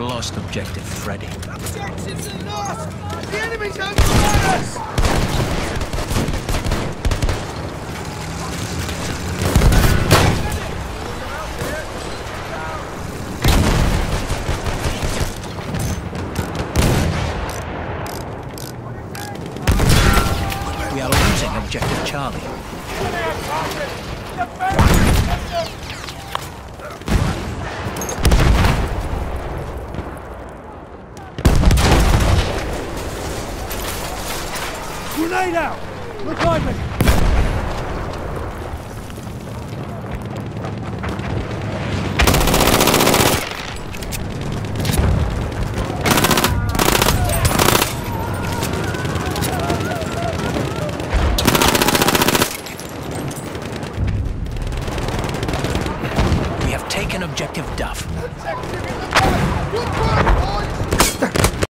lost objective Freddy. Objectives are lost! The enemy's over us! We are losing objective Charlie. Grenade out! Look behind me! We have taken objective Duff. Objective in the point! Good work, boys!